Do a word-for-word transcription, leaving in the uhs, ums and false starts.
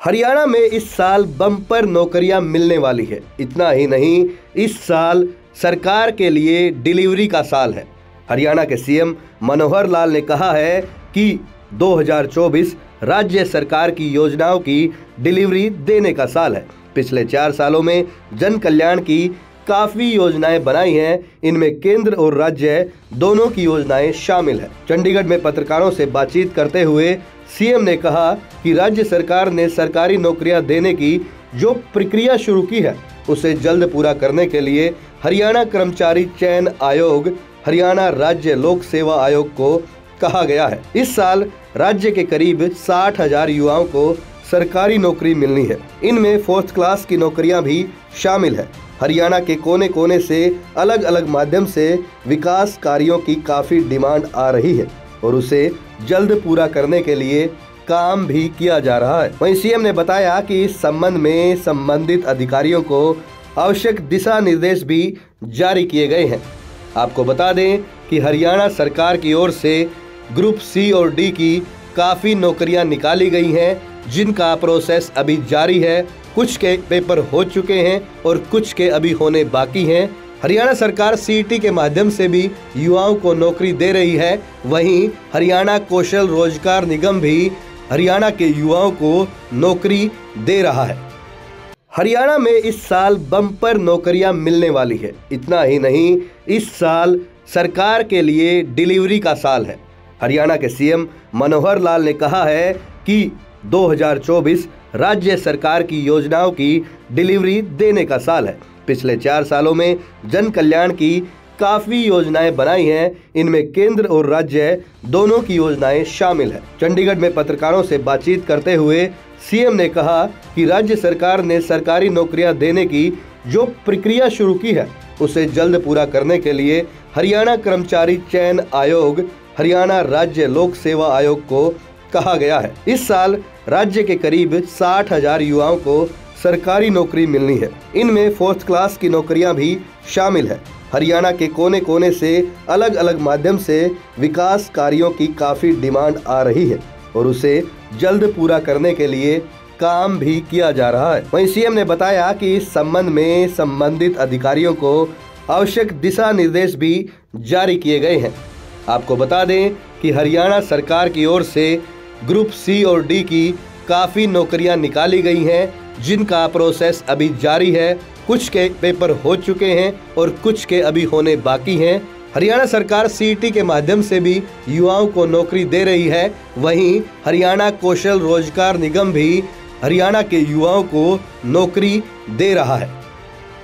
हरियाणा में इस साल बम्पर नौकरियां मिलने वाली है। इतना ही नहीं, इस साल सरकार के लिए डिलीवरी का साल है। हरियाणा के सीएम मनोहर लाल ने कहा है कि दो हज़ार चौबीस राज्य सरकार की योजनाओं की डिलीवरी देने का साल है। पिछले चार सालों में जन कल्याण की काफी योजनाएं बनाई हैं। इनमें केंद्र और राज्य दोनों की योजनाएं शामिल है। चंडीगढ़ में पत्रकारों से बातचीत करते हुए सीएम ने कहा कि राज्य सरकार ने सरकारी नौकरियां देने की जो प्रक्रिया शुरू की है, उसे जल्द पूरा करने के लिए हरियाणा कर्मचारी चयन आयोग, हरियाणा राज्य लोक सेवा आयोग को कहा गया है। इस साल राज्य के करीब साठ हजार युवाओं को सरकारी नौकरी मिलनी है। इनमें फोर्थ क्लास की नौकरियां भी शामिल है। हरियाणा के कोने कोने से अलग अलग माध्यम से विकास कार्यों की काफी डिमांड आ रही है और उसे जल्द पूरा करने के लिए काम भी किया जा रहा है। वहीं सीएम ने बताया कि इस संबंध में संबंधित अधिकारियों को आवश्यक दिशा निर्देश भी जारी किए गए हैं। आपको बता दें कि हरियाणा सरकार की ओर से ग्रुप सी और डी की काफी नौकरियां निकाली गई हैं, जिनका प्रोसेस अभी जारी है। कुछ के पेपर हो चुके हैं और कुछ के अभी होने बाकी हैं। हरियाणा सरकार सीईटी के माध्यम से भी युवाओं को नौकरी दे रही है। वहीं हरियाणा कौशल रोजगार निगम भी हरियाणा के युवाओं को नौकरी दे रहा है। हरियाणा में इस साल बम्पर नौकरियां मिलने वाली है। इतना ही नहीं, इस साल सरकार के लिए डिलीवरी का साल है। हरियाणा के सीएम मनोहर लाल ने कहा है कि दो हज़ार चौबीस राज्य सरकार की योजनाओं की डिलीवरी देने का साल है। पिछले चार सालों में जन कल्याण की काफी योजनाएं बनाई हैं। इनमें केंद्र और राज्य दोनों की योजनाएं शामिल है। चंडीगढ़ में पत्रकारों से बातचीत करते हुए सीएम ने कहा कि राज्य सरकार ने सरकारी नौकरियां देने की जो प्रक्रिया शुरू की है, उसे जल्द पूरा करने के लिए हरियाणा कर्मचारी चयन आयोग, हरियाणा राज्य लोक सेवा आयोग को कहा गया है। इस साल राज्य के करीब साठ हजार युवाओं को सरकारी नौकरी मिलनी है। इनमें फोर्थ क्लास की नौकरियां भी शामिल है। हरियाणा के कोने कोने से अलग अलग माध्यम से विकास कार्यों की काफी डिमांड आ रही है और उसे जल्द पूरा करने के लिए काम भी किया जा रहा है। वहीं सीएम ने बताया कि इस संबंध में संबंधित अधिकारियों को आवश्यक दिशा निर्देश भी जारी किए गए हैं। आपको बता दें कि हरियाणा सरकार की ओर से ग्रुप सी और डी की काफी नौकरियां निकाली गई हैं, जिनका प्रोसेस अभी जारी है। कुछ के पेपर हो चुके हैं और कुछ के अभी होने बाकी हैं। हरियाणा सरकार सीईटी के माध्यम से भी युवाओं को नौकरी दे रही है। वहीं हरियाणा कौशल रोजगार निगम भी हरियाणा के युवाओं को नौकरी दे रहा है।